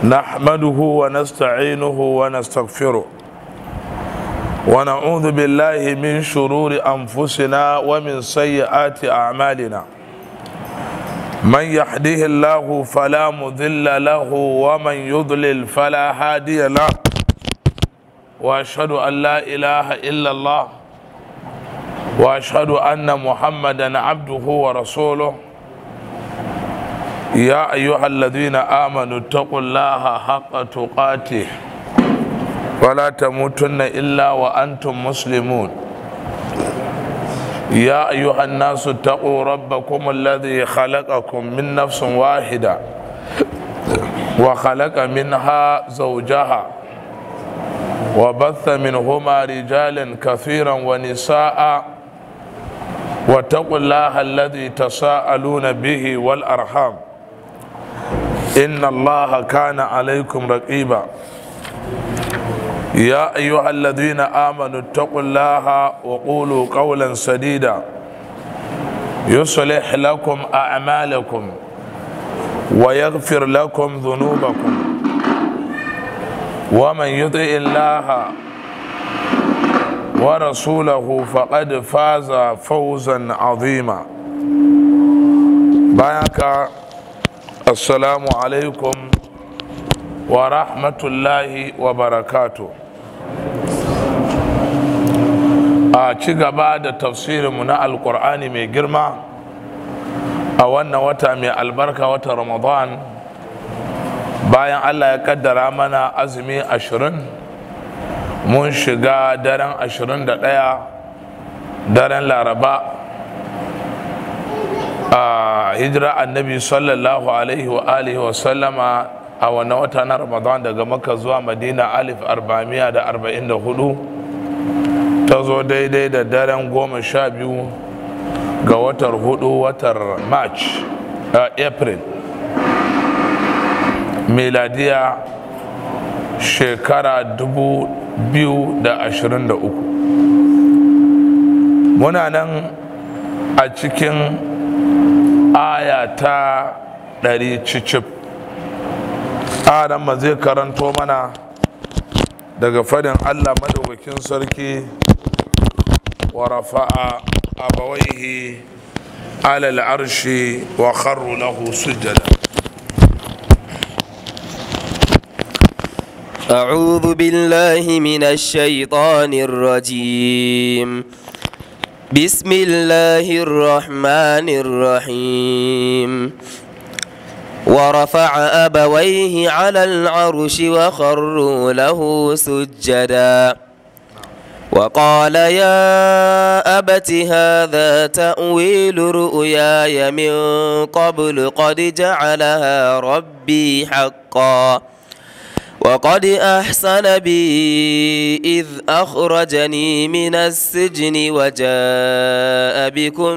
نحمده ونستعينه ونستغفره ونعوذ بالله من شرور أنفسنا ومن سيئات أعمالنا. من يهده الله فلا مضل له ومن يضلل فلا هادي له، وأشهد أن لا إله إلا الله وأشهد أن محمدا عبده ورسوله. يا أيها الذين آمنوا اتقوا الله حق تقاته ولا تموتن إلا وأنتم مسلمون. يا أيها الناس اتقوا ربكم الذي خلقكم من نفس واحدة وخلق منها زوجها وبث منهما رجالا كثيرا ونساء، واتقوا الله الذي تساءلون به والأرحام إن الله كان عليكم رقيبا. يا أيها الذين آمنوا اتقوا الله وقولوا قولا سديدا يصلح لكم أعمالكم ويغفر لكم ذنوبكم، ومن يطع الله ورسوله فقد فاز فوزا عظيما. بارك السلام عليكم ورحمة الله وبركاته. a ci gaba da tafsirinmu na alkur'ani mai girma a wannan wata mai albarka, wata ramadan, bayan Allah ya kaddara mana azumi 20 mun shiga daren 21 daren laraba a hijira annabi sallallahu alaihi wa alihi wa sallama a wannan wata na ramadan daga makka zuwa madina 1444 ta zo daidai da daren 12 ga watar 4 watar march april miladiya shekara 2023. muna nan a cikin aya ta 100 cicif. ma zai karanto mana daga fadin Allah madaukakin sarki, wa rafa'a abawaihi ala al'arshi wa kharru lahu sujada. أعوذ بالله من الشيطان الرجيم. بسم الله الرحمن الرحيم. ورفع أبويه على العرش وخروا له سجدا وقال يا أبت هذا تأويل رؤياي من قبل قد جعلها ربي حقا وقد أحسن بي إذ أخرجني من السجن وجاء بكم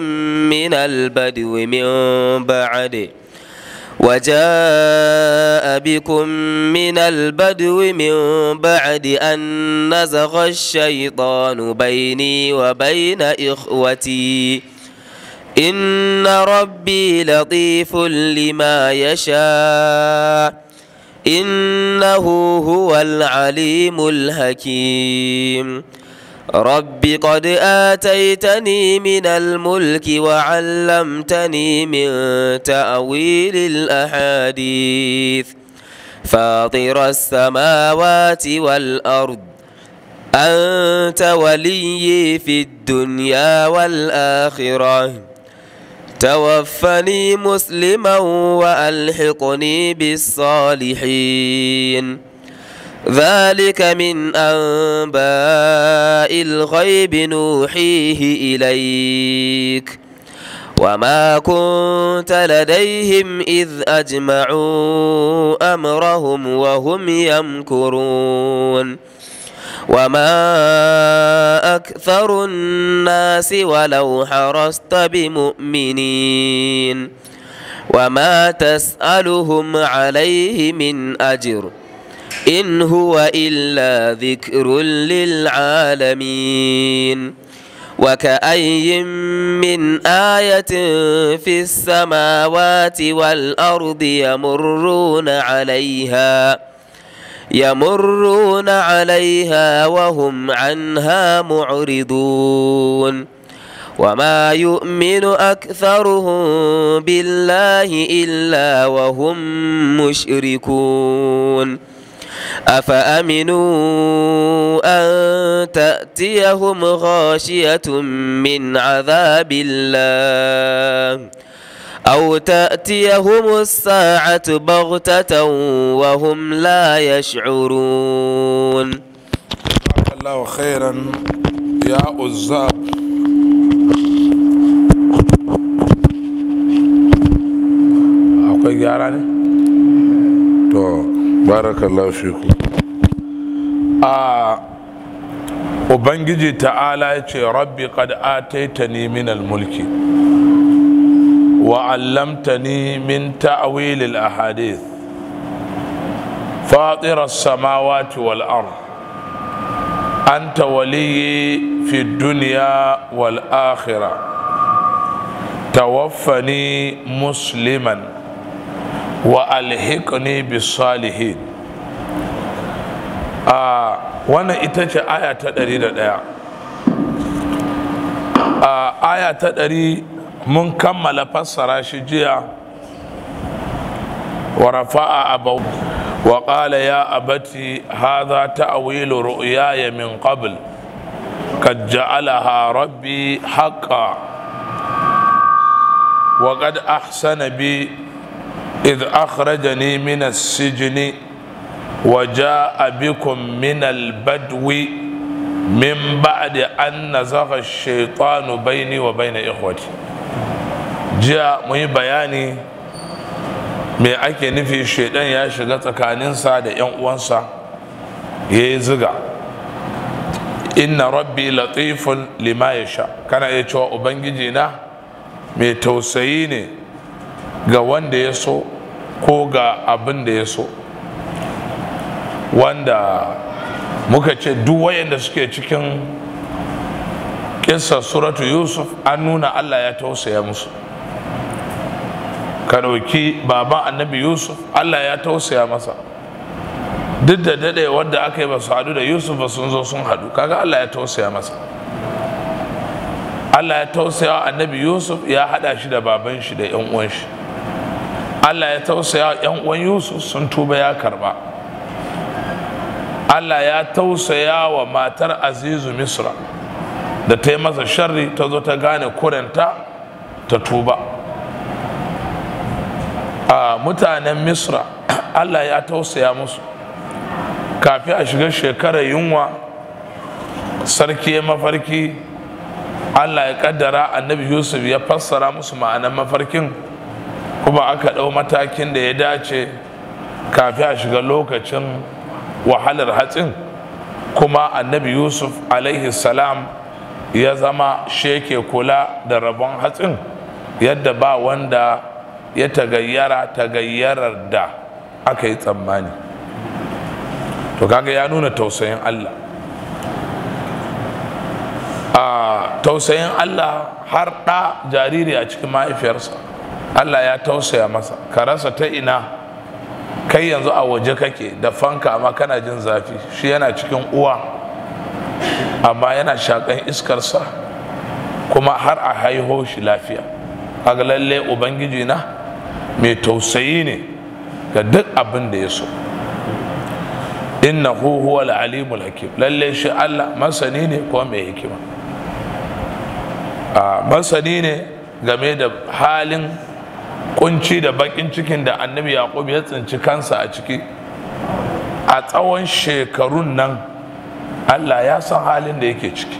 من البدو من بعد أن نزغ الشيطان بيني وبين إخوتي إن ربي لطيف لما يشاء إنه هو العليم الحكيم. رب قد آتيتني من الملك وعلمتني من تأويل الأحاديث فاطر السماوات والأرض أنت ولي في الدنيا والآخرة توفني مسلما وألحقني بالصالحين. ذلك من أنباء الغيب نوحيه إليك وما كنت لديهم إذ أجمعوا أمرهم وهم يمكرون وما أكثر الناس ولو حرصت بمؤمنين وما تسألهم عليه من أجر إن هو إلا ذكر للعالمين وكأي من آية في السماوات والأرض يمرون عليها وهم عنها معرضون وما يؤمن أكثرهم بالله إلا وهم مشركون أفأمنوا أن تأتيهم غاشية من عذاب الله أو تأتيهم الساعة بغتة وهم لا يشعرون. جزاك الله خيرا يا أزاب. akwai gyara ne? to barakallahu fiku. ubangiji ta'ala ya ce rabbi qad ataitani min al-mulki wa 'allamtani min ta'wil al-ahadith fatir as-samawati wal ard anta waliyyi fi ad-dunya wal akhirah tawaffani musliman wa alhiqni bis salihin. wannan ita ce aya ta 101. aya ta 100 mun kammala fassara shi jiya. wa rafa'a abaw wa qala ya abati hadha ta'wilu ru'yaya min qabl qad ja'alaha rabbi haqqan wa qad ahsana bi idh akhrajani min as-sijni وجاء بكم من البدو من بعد أن نزغ الشيطان بيني وبين إخوتي. جاء مي بياني me ake nufi shaidan ya shiga tsakaninsa da yan uwansa ya yi ziga. inna rabbi latifun lima yasha, kana iya cewa ubangiji na mai tausayi ne ga wanda ya so ko ga abin da ya so. wanda muka ce duk wayanda suke cikin kissa suratu yusuf an nuna Allah ya tausaya musu. ka ɗauki baban annabi yusuf, Allah ya tausaya masa duk da dade wanda aka yi ba su haɗu da yusuf ba sun zo sun haɗu, kaga Allah ya tausaya masa. Allah ya tausaya annabi yusuf ya haɗa shi da baban shi da yan uwan shi. Allah ya tausaya yan uwan yusuf sun tuba ya karba. Allah ya tausaya wa matar azizu misra da ta yi masa sharri ta zo ta gane kurenta ta tuba. a mutanen misra Allah ya tausaya musu kafin a shiga shekarar yunwa. sarki ya mafarki, Allah ya kaddara annabi yusuf ya fassara musu ma'anar mafarkin, kuma aka ɗau matakin da ya dace kafin a shiga lokacin wahalar hatsin. kuma annabi yusuf alaihi salam ya zama sheke kula da rabon hatsin yadda ba wanda ya tagayyarar da aka yi tsammani. to kaga ya nuna tausayin Allah. Tausayin Allah har ɗa jariri a cikin mahaifiyarsa Allah ya tausaya masa. ka rasa ta ina, kai yanzu a waje kake da fanka amma kana jin zafi, shi yana cikin uwa amma yana shakan iskarsa kuma har a haiho shi lafiya. kaga lalle ubangiji na mai tausayi ne ga duk abin da ya so. innahu huwal alimul hakim, lalle shi Allah masani ne ko mai hikima. masani ne game da halin kunci da bakin cikin da annabi yaqub ya tsinci kansa a ciki a tsawon shekarun nan. Allah ya san halin da yake ciki.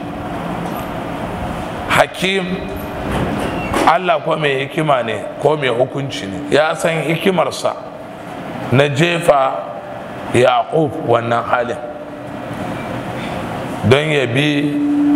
hakim, Allah ko mai hikima ne ko mai hukunci ne, ya san hikimarsa na jefa yaqub wannan halin don ya bi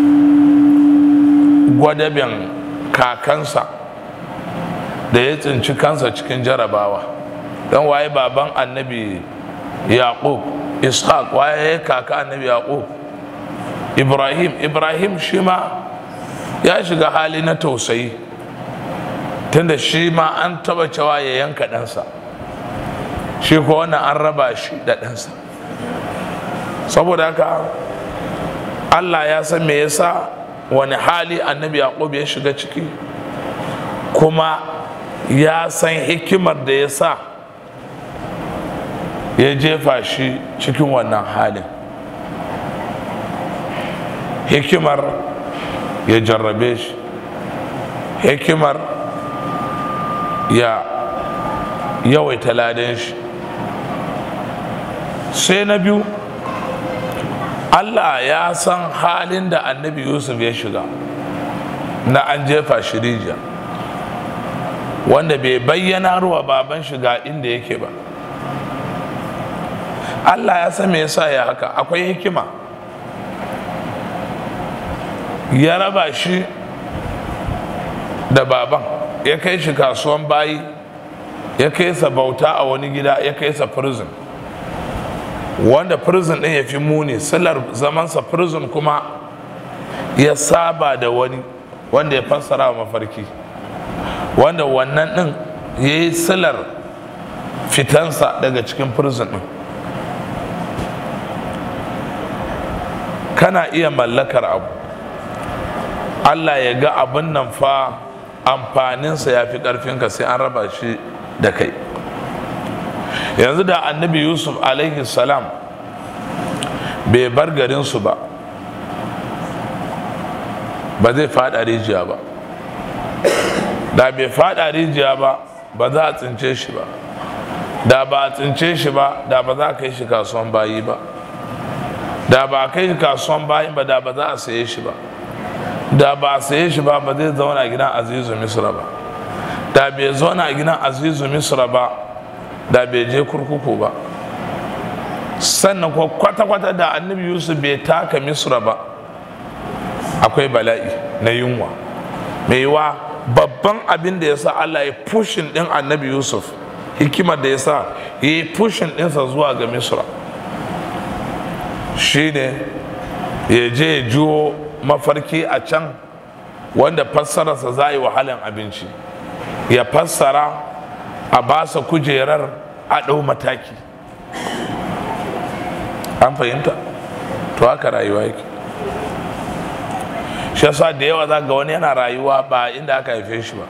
gwadabin kakansa da ya tsinci kansa cikin jarabawa. don waye baban annabi yaqub? Ishaq. waye kaka annabi yaqub? Ibrahim. Ibrahim shi ma ya shiga hali na tausayi tunda shi ma an taba cewa ya yanka ɗansa, shi ko wannan an raba shi da ɗansa. Saboda haka Allah ya san me yasa wani hali annabi Yaqub ya shiga ciki, kuma ya san hikimar da ya sa ya jefa shi cikin wannan halin. Hikimar ya jarrabe shi, hikimar ya yawaita ladan shi. Sai na biyu, Allah ya san halin da annabi Yusuf ya shiga na an jefa shi rijiya, wanda bai bayyana ruwa baban shiga inda yake ba. Allah ya san me yasa ya haka, akwai hikima. Ya raba shi da baban, ya kai shi kasuwan bayi, ya kai sa bauta a wani gida, ya kai sa prison, wanda prison ɗin ya fi muni. Silar zamansa prison kuma ya saba da wani wanda ya fassara wa mafarki, wanda wannan ɗin ya yi silar fitansa daga cikin prison ɗin. Kana iya mallakar abu, Allah ya ga abin nan fa amfaninsa ya fi ƙarfinka, sai an raba shi da kai. Yanzu da annabi Yusuf alaihi salam bai bar garinsu ba, ba zai faɗa rijiya ba. Da bai faɗa rijiya ba, ba za a tsince shi ba. Da ba a tsince shi ba, da ba za a kai shi kasuwan bayi ba. Da ba a kai shi kasuwan bayi ba, da ba za a saye shi ba. Da ba a saye shi ba, ba zai zauna a gidan Azizu Misra ba. Da bai zauna a gidan Azizu Misra ba, da bai je kurkuku ba. Sannan ko kwata-kwata da annabi Yusuf bai taka Misra ba, akwai bala'i na yunwa. Mai yiwa babban abin da ya sa Allah ya pushin ɗin annabi Yusuf, hikimar da ya sa ya yi pushin ɗinsa zuwa ga Misra, shi ne ya je ya juwo mafarki a can, wanda fassararsa za a yi wahalan abinci, ya fassara a basa kujerar a ɗau mataki. An fahimta? To haka rayuwa yake. Shi yasa da yawa za ga wani yana rayuwa ba inda aka haife shi ba,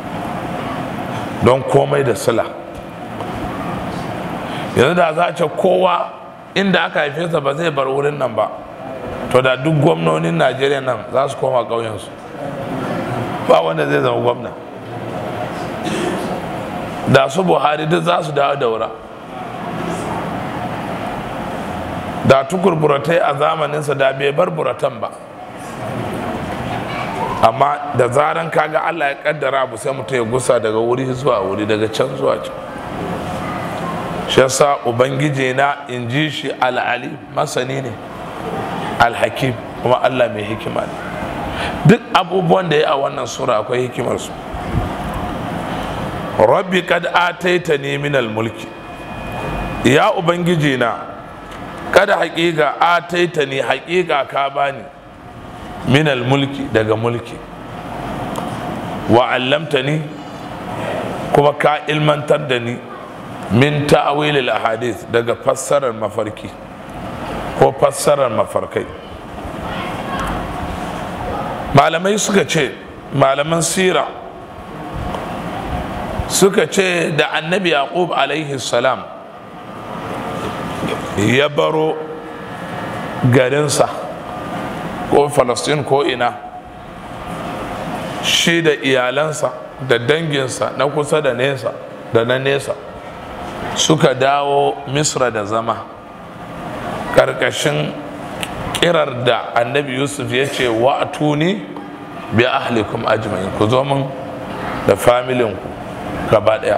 don komai da sila. Yanzu da za a ce kowa inda aka haife sa ba zai bar wurin nan ba, to da duk gwamnonin Najeriya nan za su koma ƙauyensu, ba wanda zai zama gwamna. Da su Buhari duk za su dawo daura, da Tukur Buratai a zamaninsa da bai bar Buratan ba. Amma da zaran kaga Allah ya kaddara abu, sai mutum ya gusa daga wuri zuwa wuri, daga can zuwa can. Shi yasa Ubangiji na in ji shi al'ali, masani ne, al-hakim, kuma Allah mai hikima ne. Duk abubuwan da ya a wannan sura akwai hikimarsu. Rabbi kad ataitani min al-mulki, ya Ubangiji na, kada haƙiƙa ataitani, haƙiƙa ka bani, min al-mulki, daga mulki, wa allamtani, kuma ka ilmantar da ni, min ta'awil al-ahadith, daga fassarar mafarki ko fassarar mafarkai. Malamai suka ce, malaman sira suka ce da annabi Yaqub alaihi salam ya baro garinsa ko Falastin ko ina, shi da iyalansa da danginsa na kusa da nesa da na nesa, suka dawo Misra da zama ƙarƙashin kirar da annabi Yusuf ya ce wa atuni bi ahlikum ajma'in, ku zo min da familinku gaba ɗaya.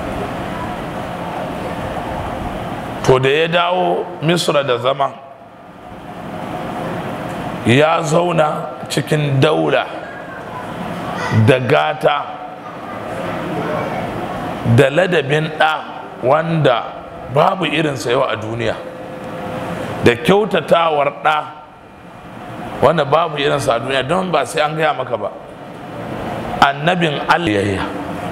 To da ya dawo Misra da zama, ya zauna cikin daula da gata da ladabin ɗa wanda babu irinsa yau a duniya, da kyautatawar ɗa wanda babu irinsa a duniya, don ba sai an gaya maka ba, annabin Allah.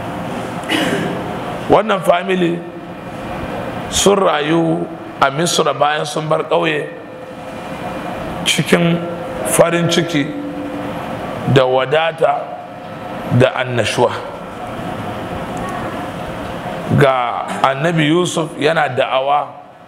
Wannan family sun rayu a Misra bayan sun bar ƙauye cikin farin ciki da wadata da annashuwa. Ga annabi Yusuf yana da'awa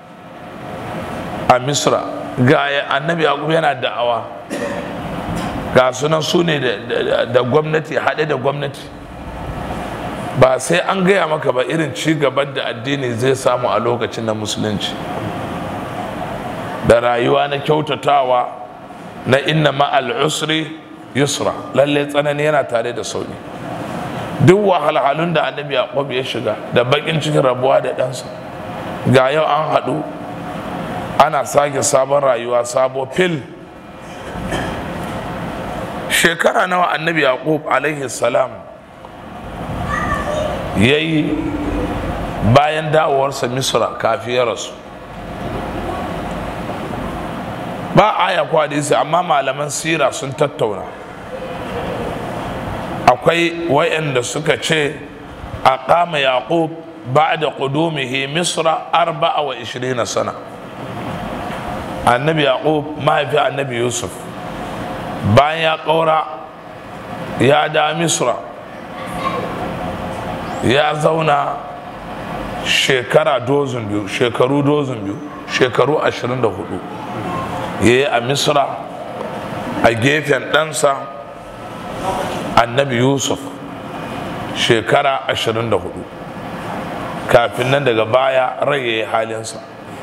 a Misra, ga annabi Yaqub yana da'awa, ga sunan su ne da gwamnati, haɗe da gwamnati. Ba sai an gaya maka ba irin ci gaban da addini zai samu a lokacin na musulunci, da rayuwa na kyautatawa na inna ma'al usri yusra, lalle tsanani yana tare da sauki. Duk wahalhalun da annabi Yaqub ya shiga da bakin cikin rabuwa da ɗansa, ga yau an haɗu ana sake sabon rayuwa, sabo fil. Shekara nawa annabi Yaqub alaihi salam ya yi bayan dawowarsa Misra kafin ya rasu? Ba aya ko hadisi, amma malaman sira sun tattauna. Akwai wayanda suka ce aqama Yaqub ba'da qudumihi Misra 24 sana. Annabi Yaqub mahaifi annabi Yusuf bayan ya ƙaura ya da Misra, ya zauna shekaru dozin biyu, shekaru 24 ya yi a Misra a gefen ɗansa annabi Yusuf shekara 24, kafin nan daga baya rai ya yi halinsa.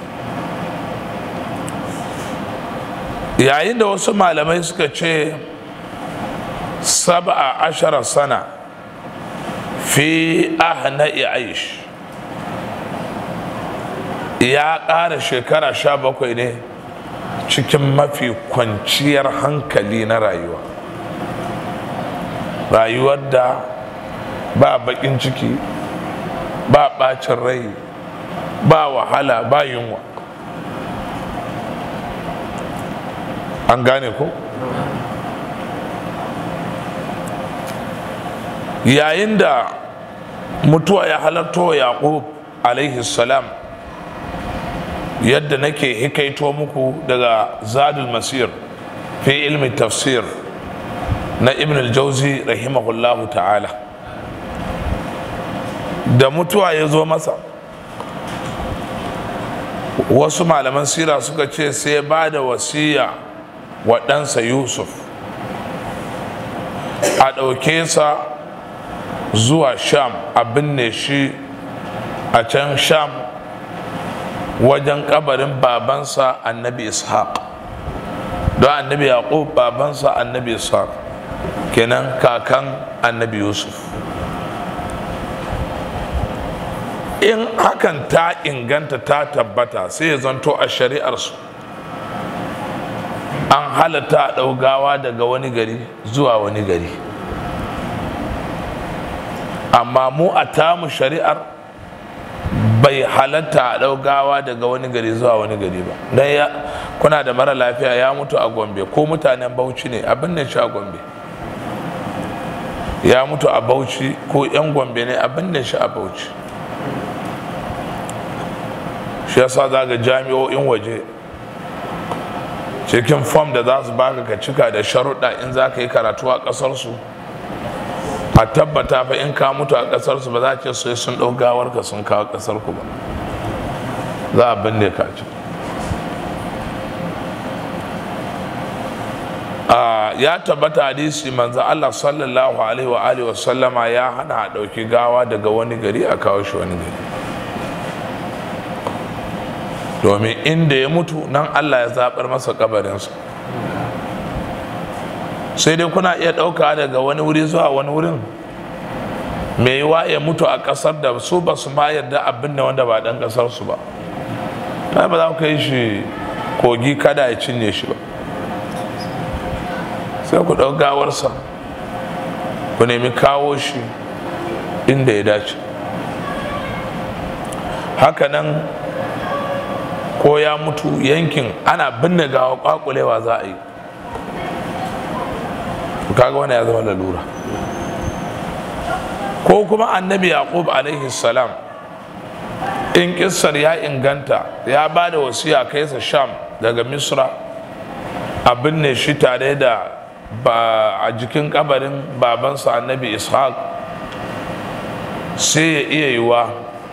Yayin da wasu malamai suka ce 17 sana fi ahna'i aish, ya ƙara shekara 17 ne cikin mafi kwanciyar hankali na rayuwa, rayuwar da ba baƙin ciki, ba ɓacin rai, ba wahala, ba yunwa. An gane ko? Yayin da mutuwa ya halarto Yaqub alaihi salam, yadda nake hikaito muku daga Zadul Masir fi ilmi tafsir na Ibn al-Jawzi rahimahullahu ta'ala, da mutuwa ya zo masa, wasu malaman sira suka ce sai ba da wasiya wa ɗansa Yusuf a ɗauke sa zuwa Sham, a binne shi a can Sham wajen kabarin babansa annabi Ishaq, don annabi Yaqub babansa annabi Ishaq kenan, kakan annabi Yusuf. In hakan ta inganta, ta tabbata, sai ya zanto a shari'arsu an halatta ɗaugawa daga wani gari zuwa wani gari. Amma mu a tamu shari'ar bai halatta a ɗaugawa daga wani gari zuwa wani gari ba. Don kuna da mara lafiya ya mutu a Gombe, ko mutanen Bauchi ne abin da shi a Gombe, ya mutu a Bauchi, ko 'yan Gombe ne abin da shi a Bauchi. Shi yasa za ga jami'o'in waje cikin fom da za su baka ka cika da sharuɗa in za ka yi karatu a ƙasarsu, a tabbata fa in ka mutu a ƙasarsu ba za ce sai sun ɗau gawarka sun kawo ƙasarku ba, za a binne ka ci. Ya tabbata hadisi manzo Allah sallallahu alaihi wa sallama ya hana a ɗauki gawa daga wani gari a kawo shi wani gari, domin inda ya mutu nan Allah ya zaɓar masa kabarinsa. Sai dai kuna iya ɗauka daga wani wuri zuwa wani wurin, mai yiwa ya mutu a ƙasar da su ba su ma yarda abin da wanda ba ɗan ƙasar su ba, ba za ku kai shi kogi kada ya cinye shi ba, sai ku ɗau gawarsa ku nemi kawo shi inda ya dace. Hakanan ko ya mutu yankin ana binne gawa kwakulewa za a yi, kaga wani ya zama lalura. Ko kuma annabi yaqub alaihi salam, in kissar ya inganta, ya ba da wasiya kai sa sham daga misra a binne shi tare da a jikin kabarin babansa annabi ishaq, sai ya iya yiwa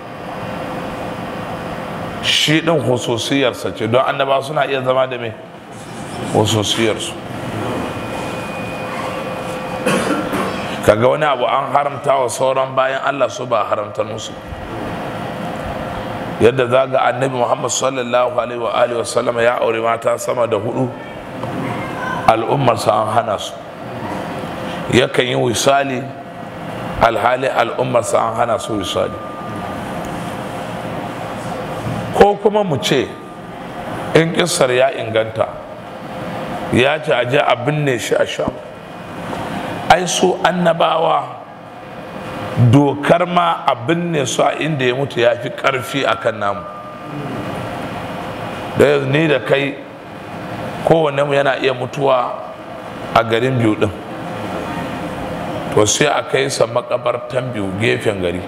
shi ɗin hususiyarsa ce, don annaba suna iya zama da mai hususiyarsu. kaga wani abu an haramta wa sauran bayan Allah su ba haramta musu, yadda za ga annabi Muhammad sallallahu alaihi wa alihi wasallama ya aure mata sama da 4, al'ummarsa an hana su. Yakan yi wisali alhali al'ummarsa an hana su wisali. Ko kuma mu ce in kissar ya inganta, ya ce a je a binne shi a sham, ai su annabawa dokar ma a binne su a inda ya mutu ya fi ƙarfi a kan namu. da ni da kai kowane mu yana iya mutuwa a garin biyu din, to sai a kai sa makabartan biyu gefen gari,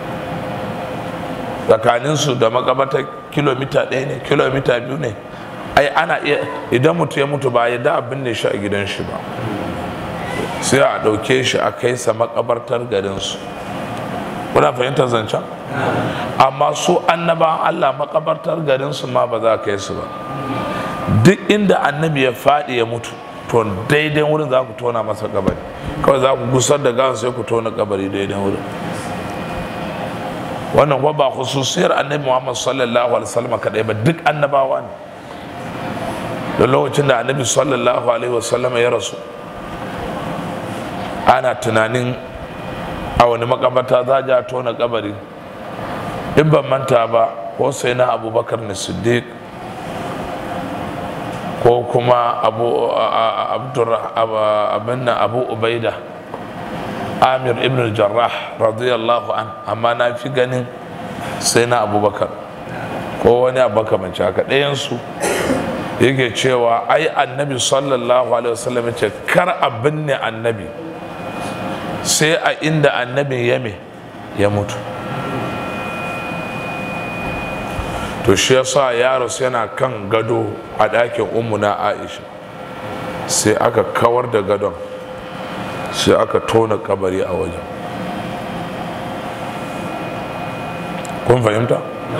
tsakaninsu da makabartar kilomita 1 ne, kilomita 2 ne. ai ana iya, idan mutu ya mutu ba ya da abin ne shi a gidan shi ba, sai a ɗauke shi a kai sa makabartar garinsu. kuna fahimtar zancen? Amma su annabawan Allah makabartar garinsu ma ba za a kai su ba. Duk inda annabi ya faɗi ya mutu, to daidai wurin za ku tona masa kabari, kawai za ku gusar da gawan sai ku tona kabari daidai wurin. wannan kuwa ba khususiyar annabi Muhammad sallallahu alaihi wasallam kadai ba, duk annabawa ne. da lokacin da annabi sallallahu alaihi wasallam ya rasu, ana tunanin a wani makabarta za a tona kabari. in ban manta ba, ko sai na abubakar na siddiq ko kuma abu ubaida amir ibn al-jarrah radiyallahu an, amma na fi ganin sai na abubakar ko wani abubakar mace haka. ɗayansu yake cewa ai annabi sallallahu alaihi wasallam ce kar a binne annabi sai a inda annabin ya mutu. to shi yasa yaro yana kan gado a ɗakin ummuna Aisha, sai aka kawar da gadon, sai aka tona kabari a wajen. kun fahimta?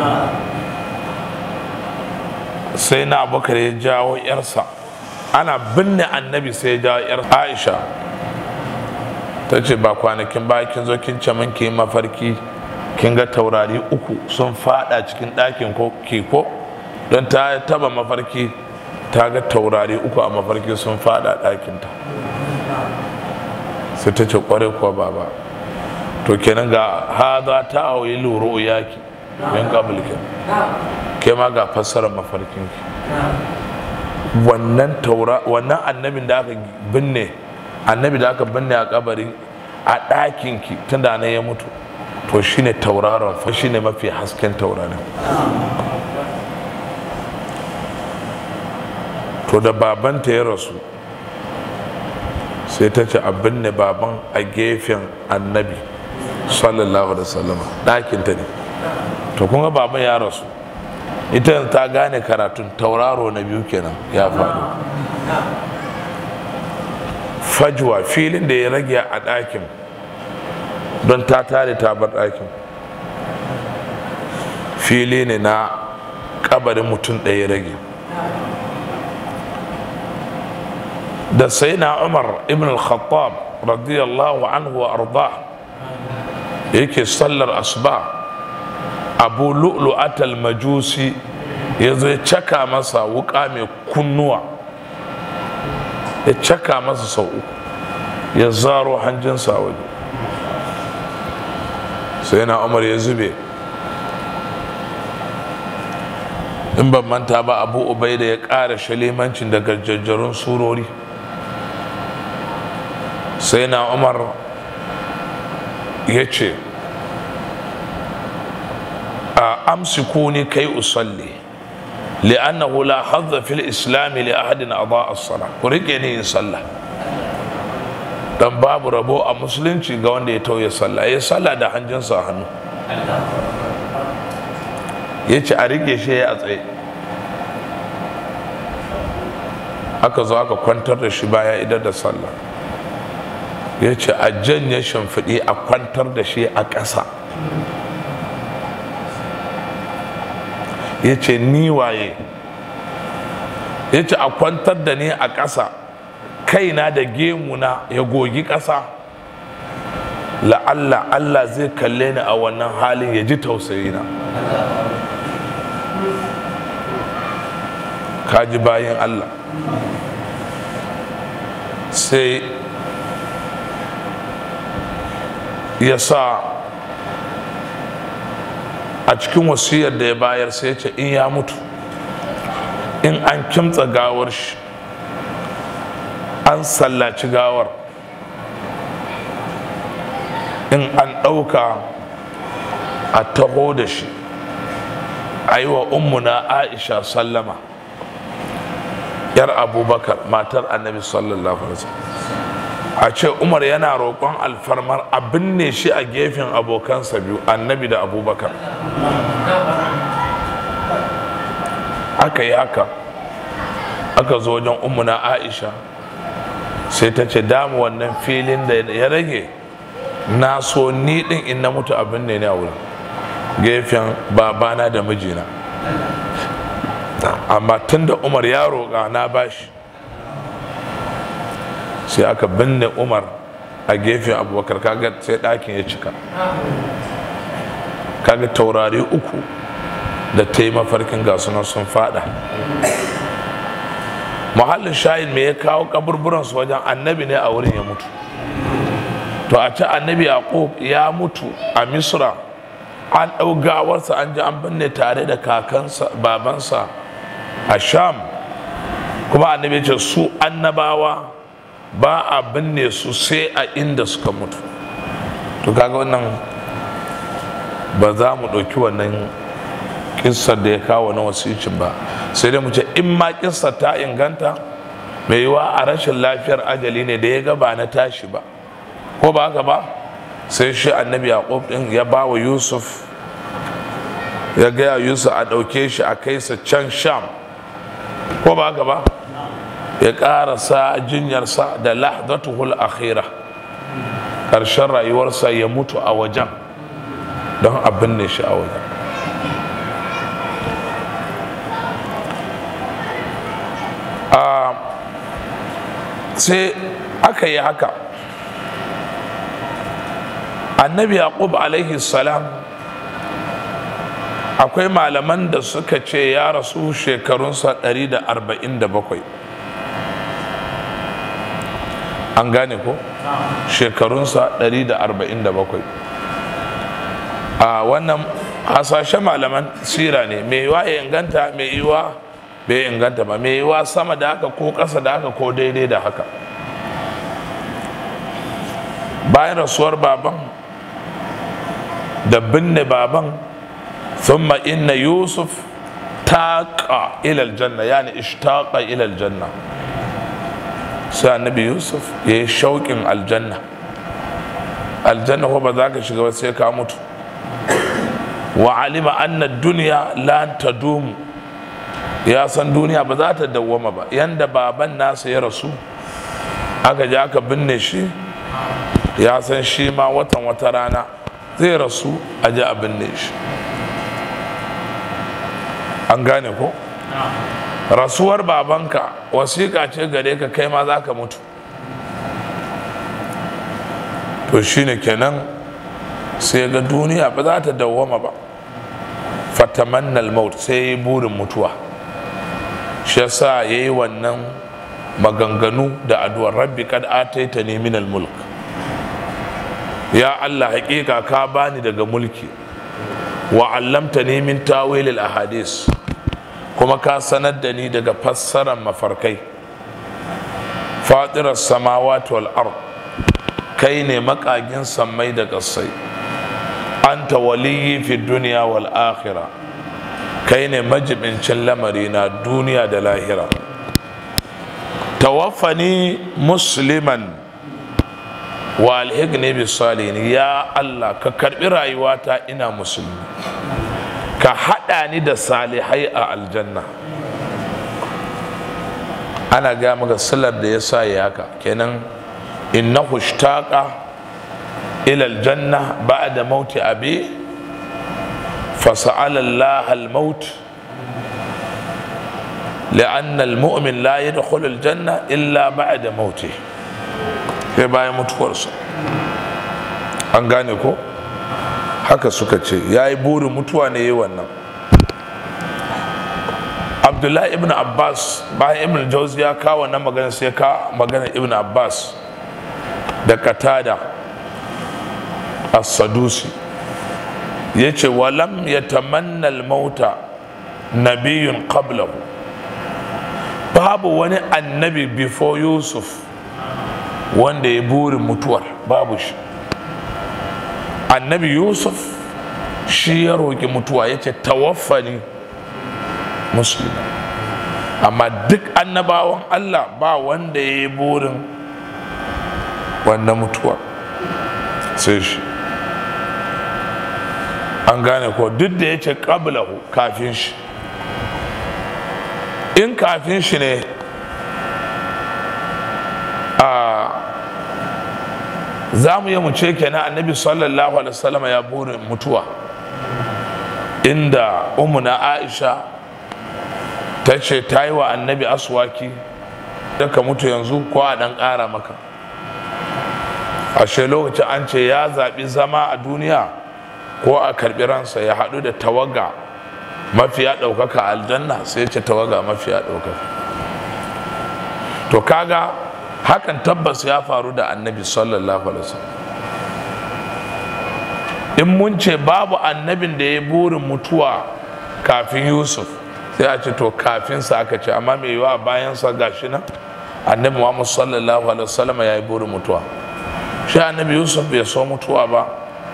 sai na abubakar ya jawo yarsa, ana binne annabi sai ya jawo yar Aisha, ta ce ba kwanakin ba kin zo kin ce min ki mafarki kin ga taurari 3 sun fada cikin ɗakin ko don ta taba mafarki ta ga taurari 3 a mafarki sun fada ɗakinta. sai ta ce kware kuwa baba, to kenan ga haza ta auyi luru yaki yan kabulkin ke ma ga fassarar mafarkinki. wannan annabin da aka binne, annabi da aka binne a kabarin a ɗakinki tun da ya mutu, to shine tauraron fa, shine mafi hasken taurarin. to da babanta ya rasu, sai ta ce a binne baban a gefen annabi sallallahu alaihi wasallam, ɗakinta ne. to kun ga baban ya rasu, ita ta gane karatun tauraro na biyu kenan ya faɗo. fajwa, filin da ya rage a ɗakin, don ta tare ta bar ɗakin, fili ne na kabarin mutum ɗaya rage. da sai na Umar ibn al-Khattab radiyallahu anhu wa arda yake sallar asuba, Abu Lu'lu'at al-Majusi ya zo ya caka masa wuka mai kunnuwa, ya caka masa sau 3, ya zaro hanjinsa waje. sai na Umar ya zube. in ban manta ba, Abu Ubaida ya ƙara shalimancin da gajajjarun surori. sai na Umar ya ce amsikuni kai usalli li'annahu la hadda fil islam li ahadin adaa as-salah, ku rike ni in sallah. dan babu rabo a musulunci ga wanda ya tauye sallah. Ya sallah da hanjinsa a hannu, ya ce a rike shi ya tsaye, aka zo aka kwantar da shi baya idar da sallah. Ya ce a janye shimfiɗi a kwantar da shi a ƙasa. Ya ce ni waye? Ya ce a kwantar da ni a ƙasa, kaina da gemuna ya gogi ƙasa, la'alla Allah zai kalle ni a wannan halin ya ji tausayina. Kaji bayan Allah. Sai ya sa a cikin wasiyar da ya bayar, sai ya ce in ya mutu, in an kimtsa gawar shi, an sallaci gawar, in an ɗauka a taho da shi a yi wa ummuna Aisha sallama, yar Abubakar matar annabi sallallahu alaihi wasallam, a ce Umar yana roƙon alfarmar a binne shi a gefen abokansa biyu, annabi da Abubakar. Aka yi haka, aka zo wajen ummuna Aisha, sai ta ce damu wannan filin da ya rage na so ni din in na mutu abin ne a wurin gefen babana da mijina, amma tun da Umar ya roƙa na bashi. Sai aka binne Umar a gefen Abubakar. Kaga sai ɗakin ya cika, kaga taurari uku da ta yi mafarkin gasunan sun fada. Muhallin shayin me ya kawo kaburburansu wajen annabi ne a wurin ya mutu. To a ce annabi Yaqub ya mutu a Misra, an ɗau gawarsa an ji an binne tare da kakansa babansa a Sham, kuma annabi ce su annabawa ba a binne su sai a inda suka mutu. To kaga wannan ba za mu ɗauki wannan kissar da ya kawo na wasicin ba, sai dai mu ce in ma kissar ta inganta, mai yiwa a rashin lafiyar ajali ne da ya ga ba na tashi ba, ko ba haka ba, sai shi annabi Yaqub din ya ba wa Yusuf, ya gaya Yusuf a ɗauke shi a kai sa can Sham, ko ba haka ba, ya ƙarasa jinyarsa da lahdatuhul akhira, ƙarshen rayuwarsa ya mutu a wajen don a binne shi a wajen. Sai aka yi haka, annabi Yaqub alaihi salam, akwai malaman da suka ce ya rasu shekarunsa 147. An gane ko? Shekarunsa 147. A wannan hasashe malaman sira ne, mai yiwa ya inganta, mai yiwa bai inganta ba, mai yiwa sama da haka ko ƙasa da haka ko daidai da haka. Bayan rasuwar baban da binne baban, thumma inna Yusuf taqa ila aljanna, yani ishtaqa ila aljanna, sai annabi Yusuf ya yi shauƙin aljanna. Aljanna ko ba za ka shiga ba sai ka mutu. Wa alima anna duniya la tadumu, ya san duniya ba za ta dawwama ba. Yanda baban nasa ya rasu aka je aka binne shi, ya san shi ma wata rana zai rasu a je a binne shi. An gane ko? Rasuwar babanka wasiƙa ce gare ka, kai ma za ka mutu. To shine kenan sai ga duniya ba za ta dawwama ba, fatamannal maut, sai ya yi burin mutuwa. Shi yasa ya yi wannan maganganu da addu'ar rabbi kad ataitani min al-mulk, ya Allah haƙiƙa ka bani daga mulki, wa allamtani min tawil al-ahadis, kuma ka sanar da ni daga fassarar mafarkai. Fatirar samawati wal ard, kai ne makagin sammai da ƙasai. Anta waliyyi fi duniya wal akhirah, kai ne majibincin lamari na duniya da lahira. Tawaffani musliman wa alhiqni bis salihin, ya Allah ka karbi rayuwata ina musulmi, ka hada ni da salihai a aljanna. ana ga maka sallar da yasa ya haka kenan, innahu ishtaqa ila aljanna ba'da mauti abi fasa'ala Allah al-maut لأن المؤمن لا يدخل الجنة إلا بعد موته. sai bayan mutuwarsa. An gane ko haka suka ce yayi burin mutuwa ne yayi wannan. Abdullahi ibn Abbas bayan Ibn Jawzi ya kawo wannan magana, sai ka magana Ibn Abbas da Qatada as-Sadusi yace walam yatamanna al-mauta nabiyyun qablahu, babu wani annabi before Yusuf wanda ya burin mutuwar, babu shi. Annabi Yusuf shi ya roƙi mutuwa, ya ce tawaffani musulmi, amma duk annabawan Allah ba wanda ya yi burin wannan mutuwa sai shi. An gane ko duk da ya ce qablahu, kafin shi. In kafin shi ne za mu yi mu ce kenan annabi sallallahu alaihi wasallam ya burin mutuwa, inda ummuna Aisha ta ce ta yi wa annabi aswaki da ka mutu yanzu ko a dan ƙara maka. Ashe lokacin an ce ya zaɓi zama a duniya ko a karɓi ransa ya haɗu da tawaga mafiya ɗaukaka a aljanna, sai ce tawaga mafiya ɗaukaka. To kaga hakan tabbas ya faru da annabi sallallahu alaihi wasallam. In mun ce babu annabin da ya burin mutuwa kafin Yusuf, sai a ce to kafin sa aka ce, amma mai yiwa bayan sa gashi nan annabi Muhammad sallallahu alaihi wasallam ya yi burin mutuwa. Shi annabi Yusuf bai so mutuwa ba,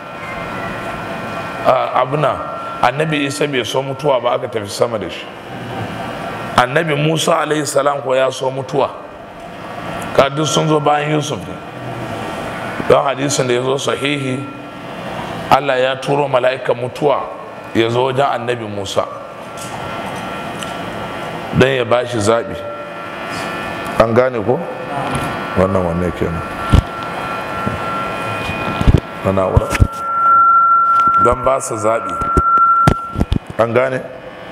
annabi Isa bai so mutuwa ba, aka tafi sama da shi. Annabi Musa alaihi salam ko ya so mutuwa, ka duk sun zo bayan Yusuf ne. Don hadisin da ya zo sahihi, Allah ya turo mala'ikan mutuwa ya zo wajen annabi Musa don ya bashi zaɓi. An gane ko? Wannan kenan. Don ba su zaɓi. An gane?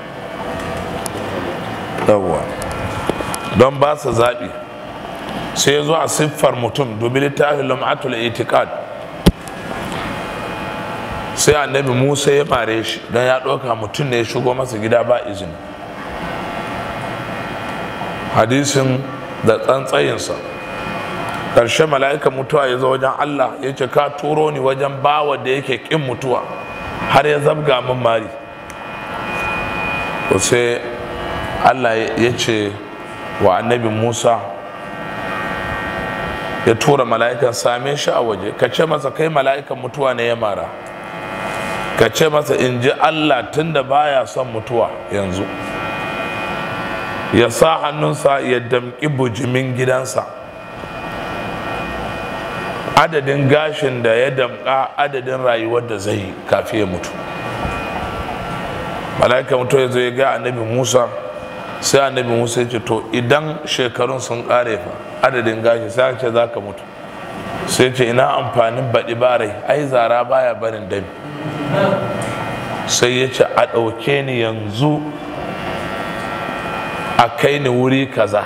Yawwa. Don ba su zaɓi. Sai ya zo a siffar mutum, dubi littafin Lum'atul Itiqad. Sai annabi Musa ya mare shi don ya ɗauka mutum ne ya shigo masa gida ba izini. Hadisin da tsantsayinsa. Ƙarshe mala'ikan mutuwa ya zo wajen Allah ya ce ka turo ni wajen bawa da yake ƙin mutuwa, har ya zabga min mari. Sai Allah ya ce wa annabi Musa, ya tura mala'ikan same shi a waje, ka ce masa kai mala'ikan mutuwa ne ya mara, ka ce masa in ji Allah tunda baya son mutuwa yanzu ya sa hannunsa ya damƙi bujimin gidansa, adadin gashin da ya damƙa adadin rayuwar da zai yi kafin ya mutu. Mala'ika mutuwa ya zo ya ga annabi Musa, sai annabi Musa ya ce to idan shekarun sun ƙare fa adadin gashi, sai ce za ka mutu. Sai ce ina amfanin baɗi barai, ai zara baya barin dami. Sai ya ce a ɗauke ni yanzu a kai ni wuri kaza,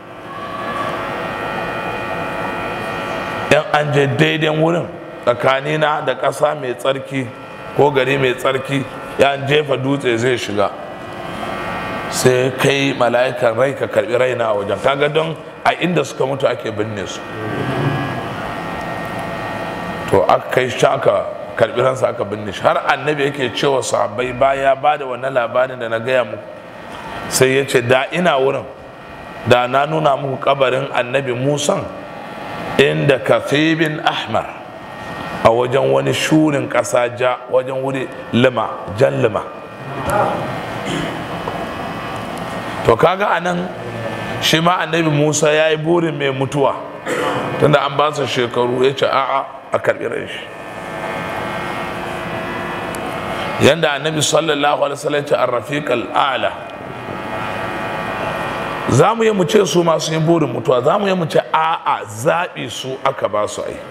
in an je daidai wurin tsakanina da ƙasa mai tsarki ko gari mai tsarki, ya jefa dutse zai shiga, sai kai mala'ikan rai ka karbi raina a wajen. Kaga don a inda suka mutu ake binne su, to aka kai shi aka karbi ransa aka binne shi. Har annabi yake cewa sahabbai baya ba da wannan labarin da na gaya muku, sai ya ce da ina wurin da na nuna muku kabarin annabi Musa inda kathibin ahmar, a wajen wani shurin ƙasa ja, wajen wuri lima, jan lima. To kaga anan shi ma annabi Musa ya yi burin mai mutuwa, tunda an ba su shekaru ya ce a'a a karɓi ran shi. Yanda annabi sallallahu alaihi wasallam ya ce ar-rafiq al-a'la, za mu yi mu ce su masu yin burin mutuwa, za mu yi mu ce a'a zaɓi su aka ba su ai.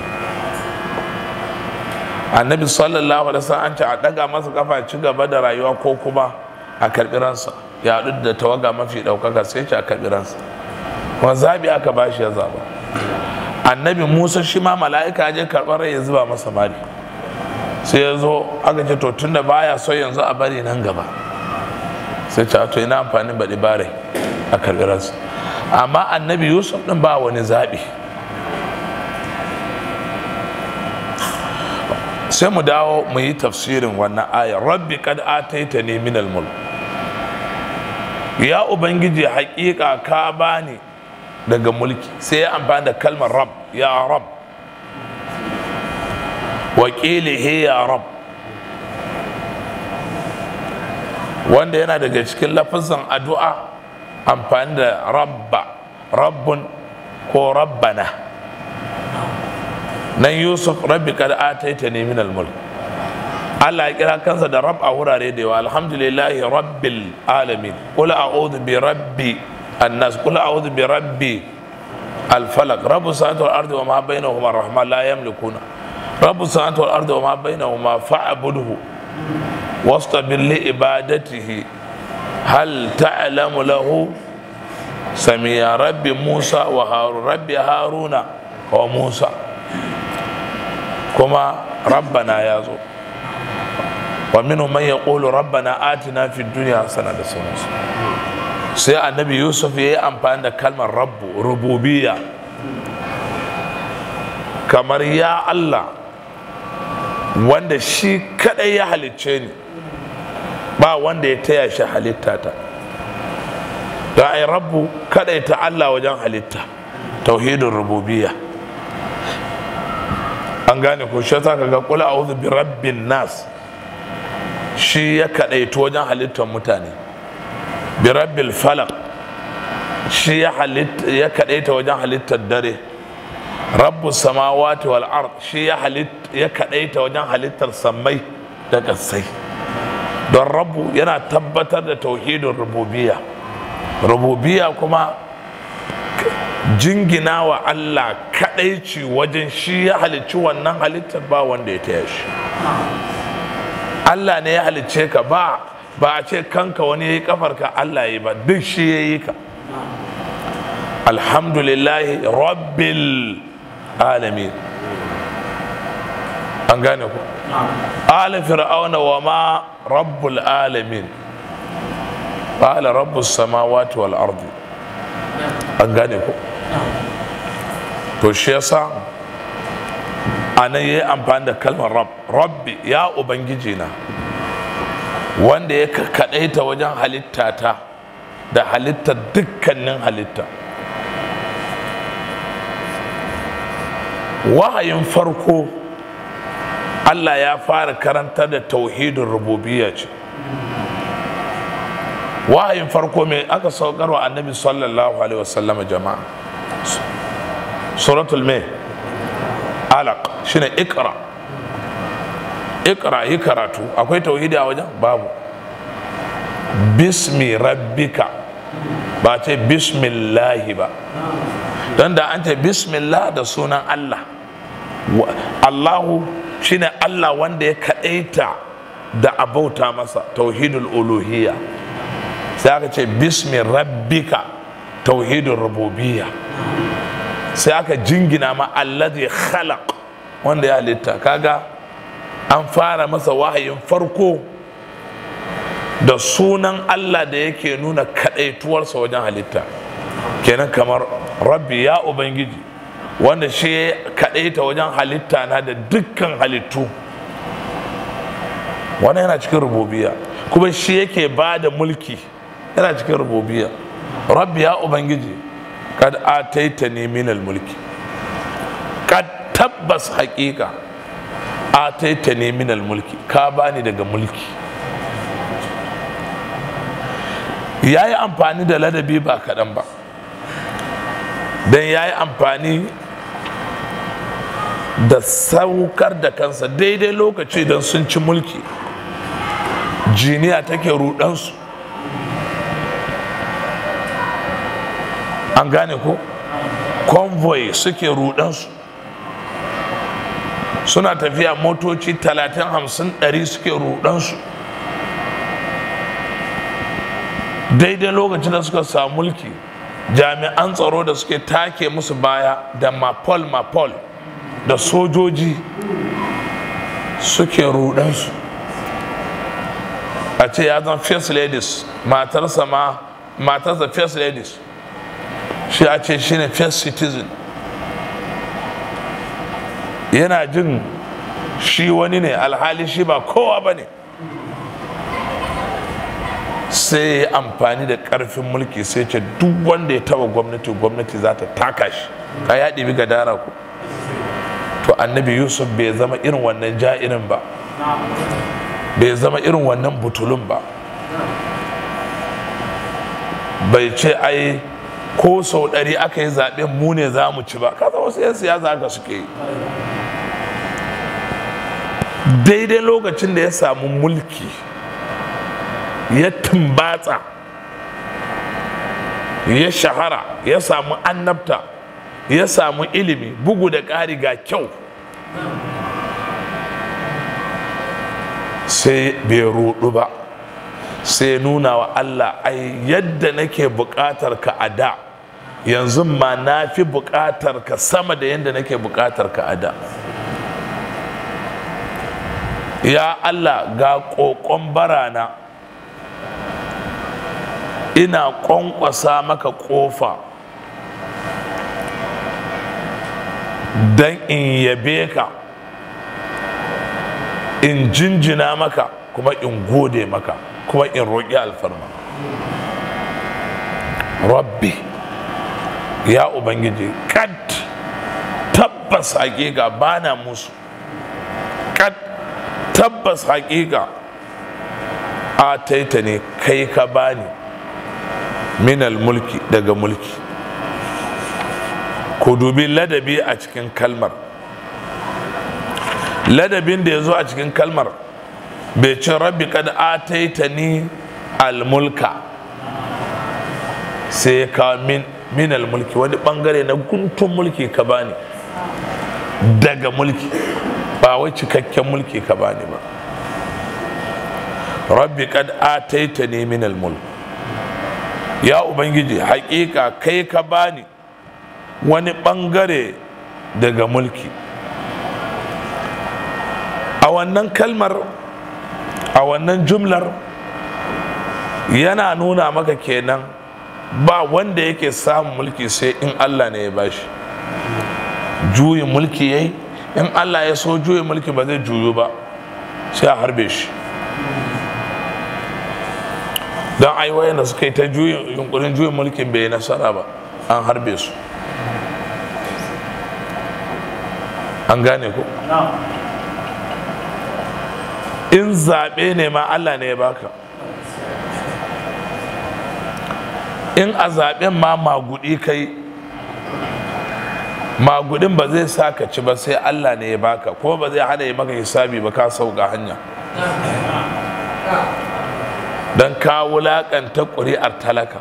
Annabi sallallahu alaihi wasallam an ce a ɗaga masa kafa ci gaba da rayuwa ko kuma a karɓi ransa, ya haɗu da tawaga mafi ɗaukaka sai ce a karɓi ransa, kuma zaɓi aka ba shi ya zaɓa. Annabi Musa shi ma mala'ika je karɓar rai ya zuba masa mali, sai ya zo aka ce to tunda baya so yanzu a bari nan gaba, sai ce to ina amfanin baɗi bare a karɓi ransa. Amma annabi Yusuf ɗin ba wani zaɓi. Sai mu dawo mu yi tafsirin wannan ayar, rabbi kad ataitani min al-mulk, ya ubangiji haƙiƙa ka bani daga mulki. Sai ya amfani da kalmar rab, ya rab, wakilihi ya rab, wanda yana daga cikin lafazan addu'a amfani da rabba, rabbun ko rabbana. Nan Yusuf rabbi kad ataitani min al-mulk, Allah ya kira kansa da rab a wurare da yawa. Alhamdulillahi rabbil alamin, qul a'udhu bi rabbi الناس قل أعوذ بربي الفلق رب السماوات والأرض وما بينهما الرحمن لا يملكون رب السماوات والأرض وما بينهما فاعبده واصطبر لعبادته هل تعلم له سميا ربي موسى وهارون ربي هارون وموسى كما ربنا يازو ومنهم من يقول ربنا آتنا في الدنيا حسنة. Sai annabi Yusuf ya yi amfani da kalmar rabbu, rububiyya, kamar ya Allah wanda shi kadai ya halicce ni, ba wanda ya taya shi halitta ta. Da ai rabbu kadai ta Allah wajen halitta, tauhidin rububiyya. An gane ko shi yasa kaga qul a'udhu bi rabbin nas, shi ya kadaitu wajen halittar mutane. Bi rabbil falaq, shi ya kadaita wajen halittar dare. Rabbus samawati wal ard, shi ya kadaita wajen halittar sammai da kasai. Don rabbu yana tabbatar da tauhidin rububiyya. Rububiyya kuma jingina wa Allah kadaici wajen shi ya halicci wannan halittar, ba wanda ya taya shi. Allah ne ya halicce ka, ba a ce kanka wani ya yi kafarka, Allah ya yi ba, duk shi ya yi ka. Alhamdulillahi rabbil alamin. An gane ku? Ala fir'auna wa ma rabbul alamin, ala rabbus samawati wal ardi. An gane ku? To shi yasa anan yayi amfani da kalmar rabb, rabbi ya ubangiji na, wanda ya kaɗaita wajen halitta ta da halittar dukkanin halitta. Wahayin farko Allah ya fara karanta da tauhidin rububiyya ce. Wahayin farko mai aka saukarwa annabi sallallahu alaihi wasallam jama'a, suratul mai alaq, shine ikra. Ikra, yi karatu. Akwai tauhidi a wajen? Babu. Bismi rabbika, ba ce bismillahi ba. Don da an ce bismillah da sunan Allah. Allahu shine Allah wanda ya kaɗaita da abauta masa, tauhidul uluhiyya. Sai aka ce bismi rabbika, tauhidul rububiyya. Sai aka jingina ma alladhi khalaq, wanda ya halitta. Kaga an fara masa wahayin farko da sunan Allah da yake nuna kaɗaituwarsa wajen halitta. Kenan kamar rabbi ya ubangiji, wanda shi ya kaɗaita wajen halitta na da dukkan halittu. Wannan yana cikin rububiyya, kuma shi yake ba da mulki, yana cikin rububiyya. Rabbi ya ubangiji, kad ataitani minal mulki, kad tabbas haƙiƙa ataitani minal mulki, ka bani daga mulki. Ya yi amfani da ladabi ba kaɗan ba, don ya yi amfani da saukar da kansa daidai lokaci idan sun ci mulki, jiniya take rudansu. An gane ko? Convoy suke rudansu, suna tafiya motoci 30, 50, 100 suke rudansu. Daidai lokacin da suka samu mulki, jami'an tsaro da suke take musu baya da mapol da sojoji suke rudansu. A ce ya zan first ladies, matarsa first ladies, shi a ce shi ne first citizen. Yana jin shi wani ne, alhali shi ba kowa ba ne. Sai ya amfani da karfin mulki sai ce duk wanda ya taba gwamnati za ta taka shi. Ka ya ɗibi gadara ku. To annabi Yusuf bai zama irin wannan ja'irin ba, bai zama irin wannan butulun ba. Bai ce ai ko sau 100 aka yi zaɓen mu ne za mu ci ba. Kasa wasu 'yan siyasa haka suke yi. Daidai lokacin da ya samu mulki, ya tumbatsa, ya shahara, ya samu annabta, ya samu ilimi, bugu da ƙari ga kyau, sai bai rudu ba, sai nuna wa Allah, ai yadda nake buƙatar ka a da, yanzu ma na fi buƙatar ka sama da yadda nake buƙatar ka a da. Ya Allah, ga ƙoƙon barana, ina ƙwanƙwasa maka ƙofa don in yabe ka, in jinjina maka, kuma in gode maka, kuma in roƙi alfarma. Rabbi, ya Ubangiji, kad tabbas haƙiƙa bana musu, kad tabbas haƙiƙa a taita ne kai ka bani minal mulki daga mulki. Ku dubi ladabi a cikin kalmar, ladabin da ya zo a cikin kalmar bai ce rabbi kad a taita ni almulka, sai ka minal mulki, wani bangare na guntun mulki ka bani daga mulki, ba wai cikakken mulki ka bani ba. Rabbi kad ataitani min al-mulk, ya Ubangiji haƙiƙa kai ka bani wani ɓangare daga mulki. A wannan kalmar, a wannan jumlar yana nuna maka kenan ba wanda yake samun mulki sai in Allah ne ya bashi. Juyin mulki yayi, in Allah ya so juyin mulki ba zai juyu ba, sai a harbe shi. Don aiwayen da suka yi ta yunkurin juyin mulkin bai nasara ba, an harbe su. An gane ku? In zaɓe ne ma Allah ne ya baka, in a zaɓen ma magudi kai, magudin ba zai sa ka ci ba sai Allah ne ya baka, ko ba zai hana yi maka hisabi ba, ka sauka hanya. Don ka wulaƙanta ƙuri'ar talaka.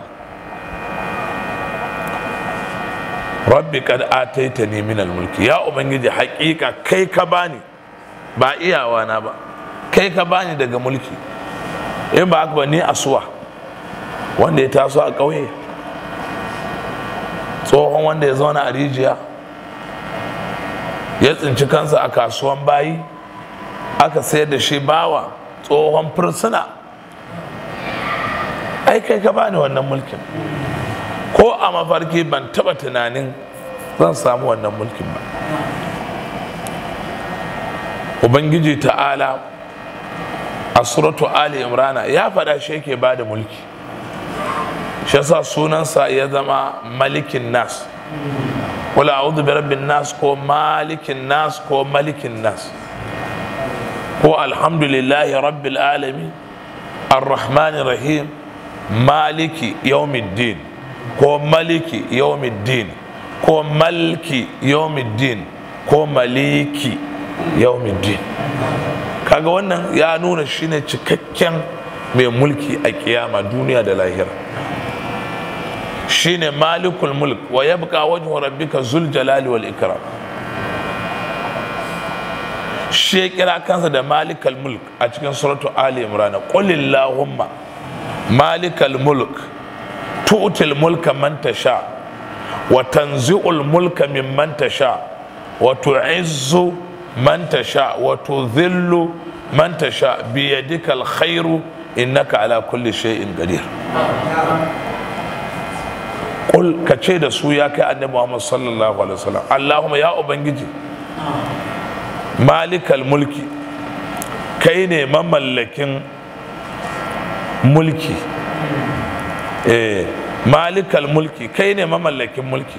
Rabbi kad ataitani min al-mulki, ya Ubangiji haƙiƙa kai ka bani, ba iyawa na ba, kai ka bani daga mulki. In ba haka ba ni asuwa wanda ya taso a ƙauye, tsohon wanda ya zauna a rijiya, ya tsinci kansa a kasuwan bayi, aka sayar da shi bawa, tsohon fursuna. Ai kai ka bani wannan mulkin, ko a mafarki ban taba tunanin zan samu wannan mulkin ba. Ubangiji ta'ala a suratu Ali Imrana ya faɗa shi yake ba da mulki, shi yasa sunansa ya zama malikin nas. Qul a'udhu bi rabbin nas, ko malikin nas, ko malikin nas, ko alhamdulillahi rabbil alamin ar-rahmanir rahim maliki yawmiddin, ko maliki yawmiddin, ko malki yawmiddin, ko maliki yawmiddin. Kaga wannan ya nuna shine cikakken mai mulki a kiyama, duniya da lahira. Shine malikul mulk wa yabqa wajhu rabbika zul jalali wal ikram. Shi ya kira kansa da malikal mulk a cikin suratu Ali Imran. Qulillahumma malikal mulk tu'til mulka man tasha wa tanzi'ul mulka mimman tasha wa tu'izzu man tasha wa tudhillu man tasha bi yadikal khairu innaka ala kulli shay'in qadir. Qul, kace da su ya kai annabi Muhammad sallallahu alaihi wasallam, Allahumma ya ubangiji malikal mulki, kai ne mamallakin mulki. Malikal mulki, kai ne mamallakin mulki.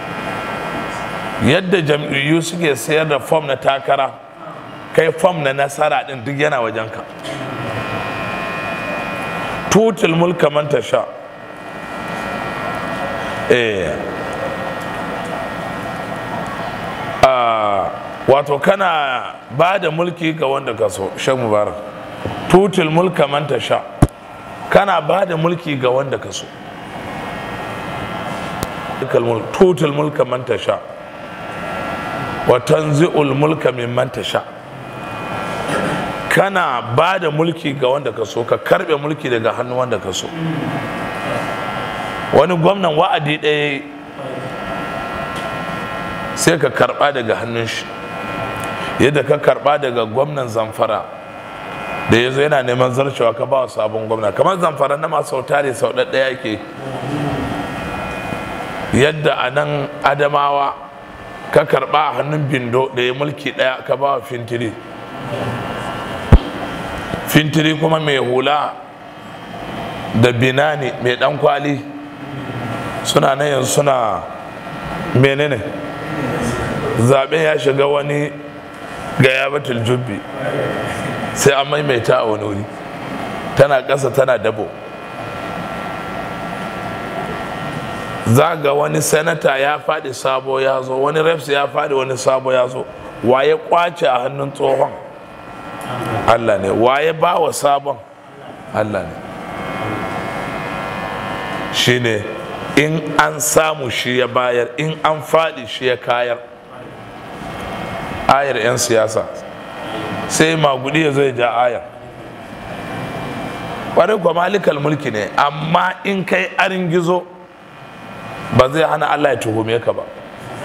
Yadda jam'iyyu suke sayar da fom na takara, kai fom na nasara din duk yana wajenka. Tutul mulka man tasha. Wato kana ba da mulki ga wanda ka so. Shek Mubarak, tutul mulka man tasha, kana ba da mulki ga wanda ka so. Tutul mulka man tasha wa tanzi'ul mulka mimman tasha, kana ba da mulki ga wanda ka so, ka karbe mulki daga hannun wanda ka so. Wani gwamnan wa'adi ɗaya sai ka karba daga hannun shi, yadda ka karba daga gwamnan Zamfara da ya zo yana neman zarcewa, ka ba wa sabon gwamna. Kamar Zamfara na masu sautare sau ɗaya yake, yadda a nan Adamawa ka karba a hannun Bindo da ya mulki ɗaya, ka ba wa Fintiri. Fintiri kuma mai hula da Binani mai ɗan kwali suna nan yanzu suna menene zaɓen ya shiga wani gaya batul jubbi, sai an maimaita a wani wuri, tana ƙasa tana dabo. Za ga wani senata ya faɗi sabo ya zo, wani reps ya faɗi wani sabo ya zo. Waye kwace a hannun tsohon? Allah ne. Waye ba wa sabon? Allah ne. Shine in an samu shi ya bayar, in an faɗi shi ya kayar. Ayar 'yan siyasa sai magudi ya zai ja ayar. Ƙwarai kuwa malikal mulki ne, amma in kai arin gizo ba zai hana Allah ya tuhume ka ba.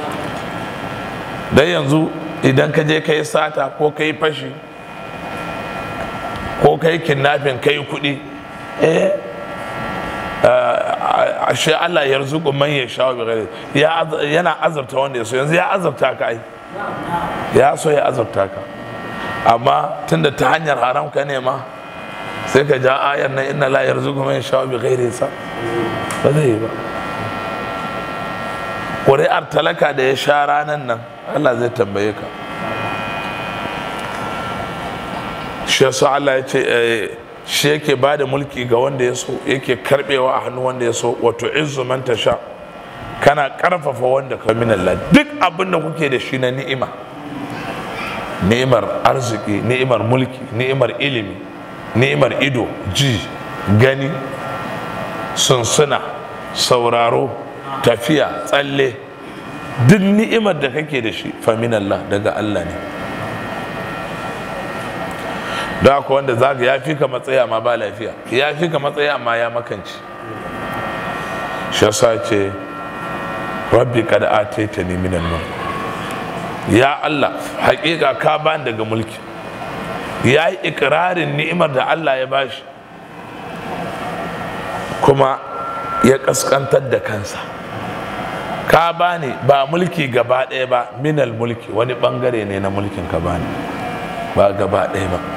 Dan yanzu idan ka je kai sata ko kai fashi ko kai kidnapping kai kuɗi, ashe Allah ya rizuku man ya sha bi ghairi, yana azabta wanda ya so. Yanzu ya azabta ka, ai ya so ya azabta ka, amma tunda ta hanyar haram ka nema sai ka ja ayar nan, inna la yarzuqu man yasha bi ghairi sa. Ba zai yi ba. ƙuri'ar talaka da ya sha ranan nan Allah zai tambaye ka. Shi yasa Allah ya ce shi yake ba da mulki ga wanda ya so, yake karbewa a hannu wanda ya so. Wato izzu man tasha, kana karfafa wanda ka min Allah. Duk abin da kuke da shi na ni'ima, ni'imar arziki, ni'imar mulki, ni'imar ilimi, ni'imar ido, ji, gani, sunsuna, sauraro, tafiya, tsalle, duk ni'imar da kake da shi fa min Allah, daga Allah ne. Da haka wanda zaga ya fi ka matsaya amma ba lafiya, ya fi ka matsaya amma ya makanci. Shi yasa ce rabbi kad ataitani minal mulk, ya Allah haƙiƙa ka bani daga mulki. Ya yi ikirarin ni'imar da Allah ya bashi, kuma ya ƙasƙantar da kansa. Ka bani ba mulki gaba ɗaya ba, minal mulki wani ɓangare ne na mulkin ka bani, ba gaba ɗaya ba.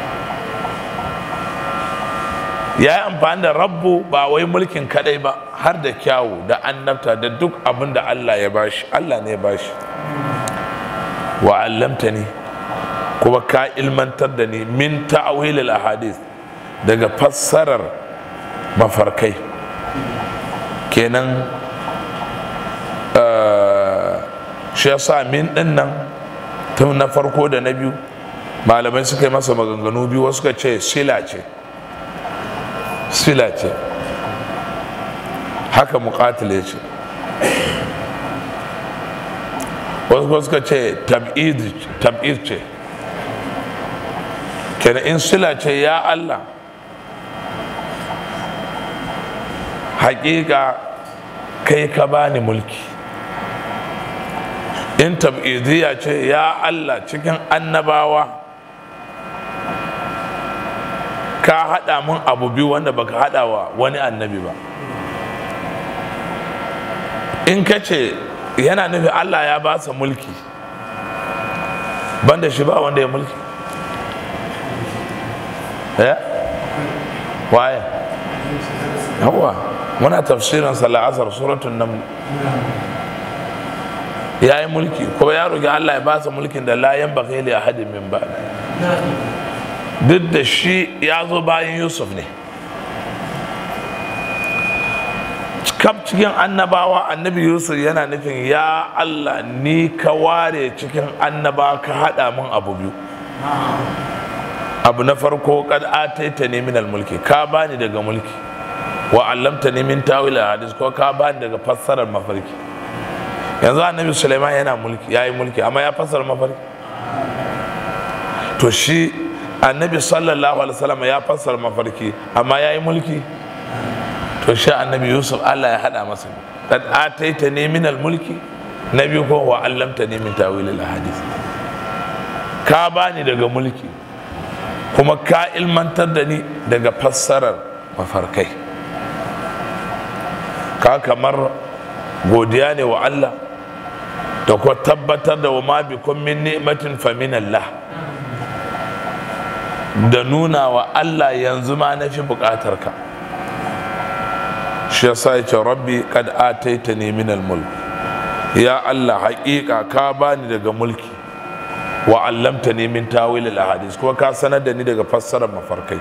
Ya yi amfani da rabbu ba wai mulkin kaɗai ba, har da kyawu da annabta da duk abin da Allah ya bashi. Allah ne ya bashi. Wa allamtani, kuma ka ilmantar da ni min ta'wil al ahadith, daga fassarar mafarkai. Kenan shi yasa min din nan tun na farko da na biyu malamai suka yi masa maganganu biyu, wasu suka ce sila ce haka muqatil ya ce, wasu suka ce tab'id ce, kenan in sila ce ya Allah hakika kai ka bani mulki, in tab'idiyya ce ya Allah cikin annabawa ka haɗa mun abu biyu wanda baka haɗa wa wani annabi ba. In ka ce yana nufi Allah ya ba sa mulki banda shi ba wanda ya mulki, waye yawa muna tafsirin sala'asar suratun naml ya yi mulki kuma ya roƙi Allah ya ba sa mulkin da la yanbaghi li ahadin min ba'di, duk da shi ya zo bayan Yusuf ne. Kaf cikin annabawa annabi Yusuf yana nufin ya Allah ni ka ware cikin annabawa ka haɗa min abu biyu. Abu na farko kad ataitani min mulki, ka bani daga mulki, wa allamtani min tawil hadis, ko ka bani daga fassarar mafarki. Yanzu annabi Sulaiman yana mulki, yayi mulki amma ya fassara mafarki. To shi annabi sallallahu alaihi wasallam ya fassara mafarki amma yayi mulki. To shi annabi Yusuf Allah ya hada masa kad ataitani min mulki, nabi ko wa allamtani min tawil hadis, ka bani daga mulki kuma ka ilmantar da ni daga fassarar mafarkai. Ka kamar godiya ne wa Allah da ko tabbatar da wa ma bikum min ni'matin fa min Allah, da nuna wa Allah yanzu ma na fi bukatar ka. Shi yasa ya ce rabbi kad ataitani min al-mulk, ya Allah haƙiƙa ka bani daga mulki, wa allamtani min tawil al-ahadith, kuma ka sanar da ni daga fassarar mafarkai.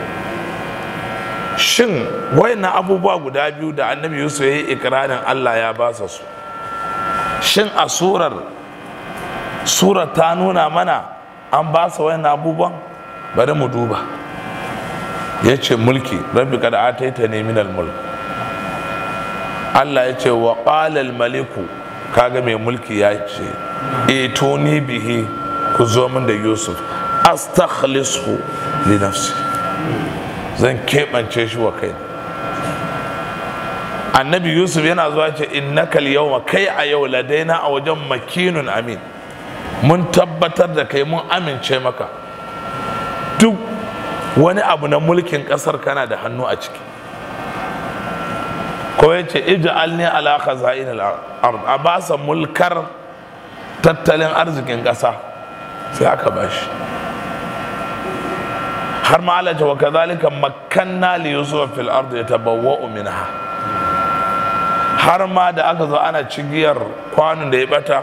Shin wayannan abubuwa guda biyu da annabi Yusuf ya yi ikrarin Allah ya ba su, shin a surar ta nuna mana an ba su wayannan abubuwan? Bari mu duba. Ya ce mulki, rabbi kad ataitani min al-mulk. Allah ya ce wa qala al-maliku, kaga mai mulki ya ce ituni bihi, ku zo min da Yusuf, astakhlisu li nafsi, zan keɓance shi wa kai. Annabi Yusuf yana zuwa ce innaka al-yawma, kai a yau ladaina a wajen makinun amin, mun tabbatar da kai, mun amince maka, duk wani abu na mulkin ƙasar kana da hannu a ciki. Ko ya ce ij'alni ala khaza'in al-ard, a ba sa mulkar tattalin arzikin ƙasa, sai aka bashi. Har ma Allah ta wa kadhalika makkanna li yusuf fil ard yatabawwa'u minha, har ma da aka zo ana cigiyar kwanon da ya bata,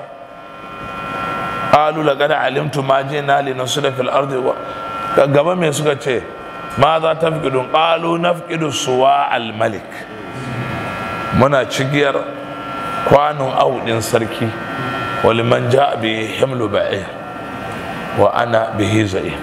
qalu laqad alimtu ma jina li nusra fil ard, gaba me suka ce ma za ta fiƙidun, qalu nafqidu suwa al malik, muna cigiyar kwanon audin sarki, wali man ja bi himlu ba'ir wa ana bihi zai.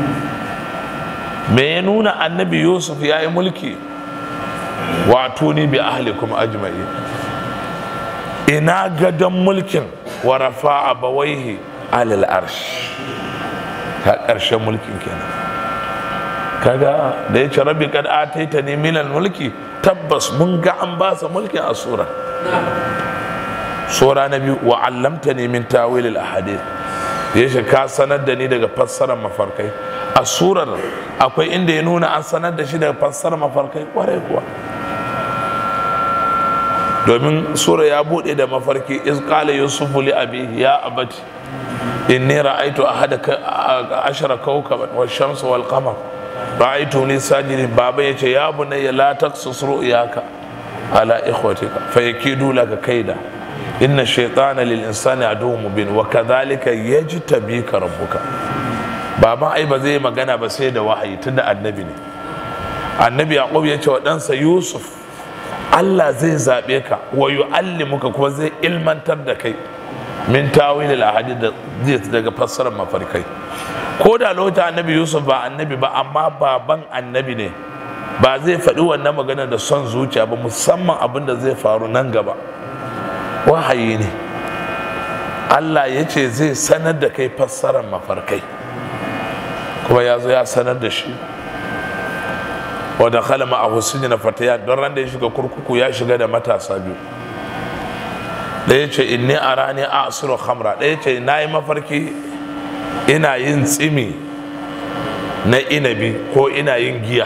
Me ya nuna annabi Yusuf ya yi mulki? wa tuni bi ahlikum ajma'in. Ina gadon mulkin wa rafa'a bawaihi alal arsh, ka ƙarshen mulkin kenan. Kaga da ya ce rabbi kad ataitani minal mulki, tabbas mun ga an ba sa mulkin a sura na biyu. Wa allamtani min tawilil ahadith, ya ce ka sanar da ni daga fassarar mafarkai. A surar akwai inda ya nuna an sanar da shi daga fassarar mafarkai, kwarai kuwa, domin sura ya bude da mafarki. Iz qala yusufu li abihi ya abati inni ra'aytu ahada ashara kawkaban wash-shamsa wal-qamar ra'aytu li sajidin. Baba yace ya bunayya la taqsus ru'yaka ala ikhwatika fayakidu laka kaida inna shaytana lil insani aduwwun mubin wa kadhalika yajtabika rabbuka. Baba ai ba zai magana ba sai da wahayi, tunda annabi ne. Annabi Yaqub yace wa ɗansa Yusuf, Allah zai zaɓe ka wa yu'allimuka, kuma zai ilmantar da kai min tawil al-ahadith daga fassarar mafarkai. Ko da lokacin annabi Yusuf ba annabi ba, amma baban annabi ne, ba zai faɗi wannan magana da son zuciya ba, musamman abin da zai faru nan gaba. Wahayi ne, Allah ya ce zai sanar da kai fassarar mafarkai, kuma ya zo ya sanar da shi. Wadda khala ma'ahu sijna fatayat, don ran da ya shiga kurkuku ya shiga da matasa biyu. Ɗaya ce inni arani a'siru khamra, ɗaya ce na yi mafarki ina yin tsimi na inabi ko ina yin giya.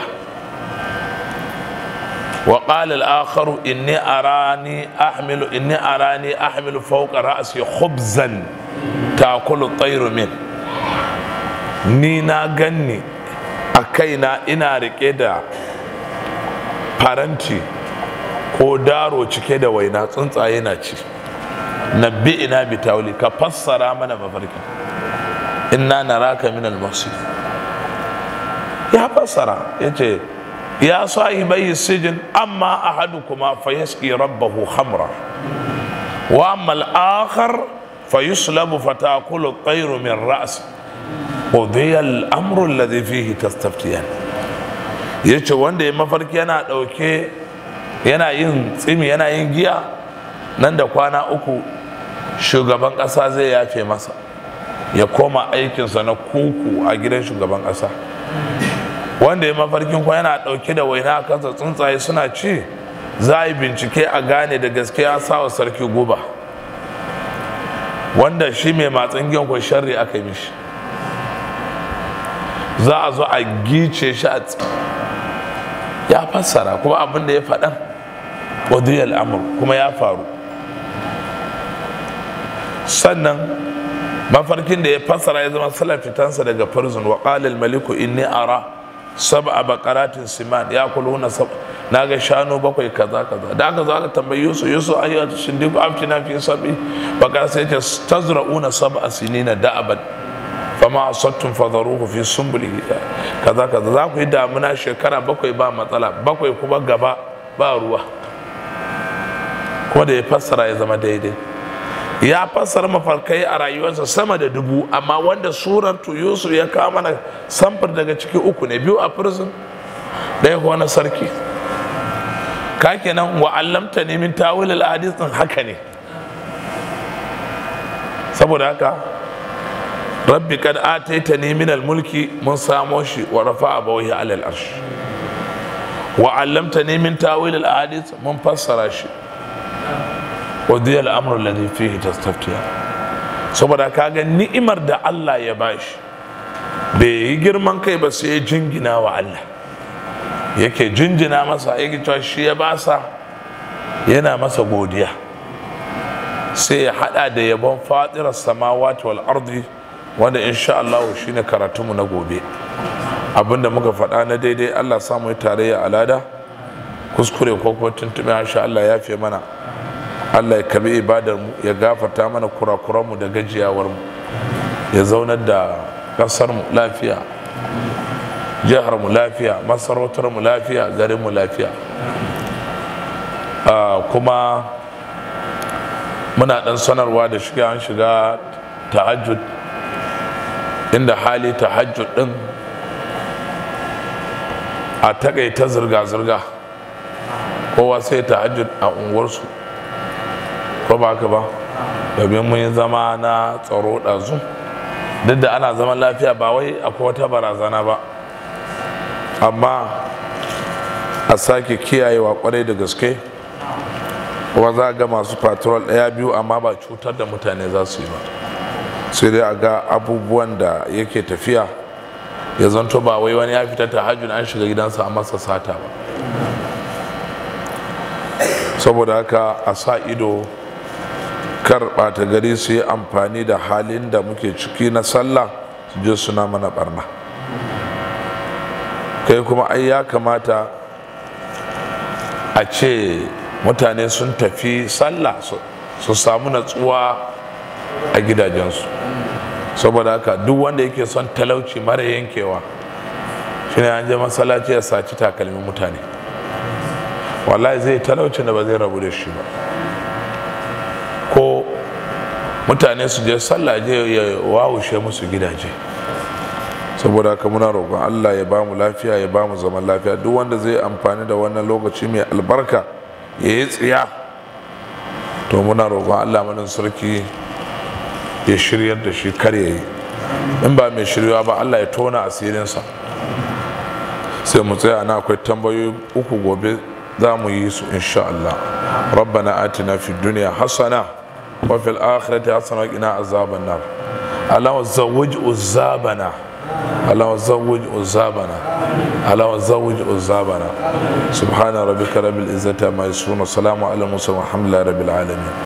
Wa qala al-akharu inni arani ahmilu fawqa ra'si khubzan ta'kulu at-tayru min. Ni na ganni a kaina ina rike da faranti ko daro cike da waina, tsuntsaye na ci. Nabbi ina bi tawli, ka fassara mana mafarki. Inna naraka min al-muhsin. Ya fassara yace ya sahibai sijin amma ahadukuma fayasqi rabbahu khamra wa amma al-akhar fayuslabu fatakulu at-tayru min ra's qudiya al-amru alladhi fihi tastaftiyan. Yace wanda ya mafarki yana dauke yana yin tsimi yana yin giya, nan da kwana 3 shugaban kasa zai yafe masa ya koma aikinsa na kuku a gidan shugaban kasa. Wanda ya mafarkin kuma yana dauke da waina a kansa, tsuntsaye suna ci, za a yi bincike a gane da gaskiya sawa sarki guba, wanda shi mai matsin giyan ko sharri aka yi mishi, za a zo a gice shi a ya fassara kuma abin da ya faɗan wadiyar amur kuma ya faru. Sannan mafarkin da ya fassara ya zama salar fitansa daga farzun. Wa qala al-maliku inni ara sab'a baqaratin siman yakuluna naga shanu 7 kaza kaza. Da aka zo aka tambayi Yusuf ayyatu shindiku aftina fi sab'i baqara, sai ya ce tazra'una sab'a sinina da'aban fama asattum fadharuhu fi sumbulihi kaza kaza. Za ku yi damuna shekara 7 ba matsala, 7 kuma gaba ba ruwa. Kuma da ya fassara ya zama daidai. Ya fassara mafarkai a rayuwarsa sama da 1000, amma wanda surar Yusuf ya kawo mana samfur daga ciki 3 ne, 2 a prison, 1 kuwa na sarki. Ka kenan wa allamta ne min tawil al-hadith din haka ne. Saboda haka rabbi kad ataitani min al-mulki, mun samo shi wa rafa'a bawahi ala al-arsh. Wa allamtani min tawil al-ahadith, mun fassara shi. Wadiya al-amru alladhi fihi tastaftiya. Saboda kaga ni'imar da Allah ya bashi, bai yi girman kai ba, sai ya jingina wa Allah, yake jinjina masa, yake cewa shi ya basa, yana masa godiya. Sai ya hada da yabon fatirar samawati wal ardi, wanda insha Allah shine karatunmu na gobe. Abinda muka faɗa na daidai Allah samu yi tarayya alada, kuskure ko kuma tuntube insha Allah ya fi mana. Allah ya kabi ibadar mu, ya gafarta mana kurakuran mu da gajiyawar mu, ya zaunar da kasar mu lafiya, jihar mu lafiya, masarautar mu lafiya, garin mu lafiya. Kuma muna dan sanarwa da an shiga tahajjud, inda hali tahajjud din a takaita zirga-zirga, kowa sai tahajjud a unguwarsu, ko ba haka ba, domin mun yi zama na tsaro ɗazu. Duk da ana zaman lafiya, ba wai akwai wata barazana ba, amma a sake kiyayewa kwarai da gaske. Kuma za ga masu patrol 1-2, amma ba cutar da mutane za su yi ba, sai dai a ga abubuwan da yake tafiya, ya zanto ba wai wani ya fita tahajjud an shiga gidansa a masa sata ba. Saboda haka a sa ido, kar ɓata gari su yi amfani da halin da muke ciki na sallah su je suna mana barna. Kai kuma ai ya kamata a ce mutane sun tafi sallah su samu natsuwa a gidajensu. Saboda haka duk wanda yake son talauci mara yankewa, shine an je masallaci ya saci takalmin mutane, wallahi zai talauci da ba zai rabu da shi ba. Ko mutane su je sallah je ya wawushe musu gidaje. Saboda haka muna roƙon Allah ya ba mu lafiya, ya ba mu zaman lafiya. Duk wanda zai amfani da wannan lokaci mai albarka ya yi tsiya, to muna roƙon Allah manin sarki ya shiryar da shi, kar ya yi. In ba mai shiryawa ba Allah ya tona asirinsa. sai mu tsaya na akwai tambayoyi uku, gobe za mu yi su insha Allah. rabbana atina fid dunya hasana wa fil akhirati hasana wa qina azaban nar. Allahumma zawwij uzabana, Allahumma zawwij uzabana, Allahumma zawwij uzabana. Subhana rabbika rabbil izzati amma yasifun wa salamun alal mursalin walhamdulillahi rabbil alamin.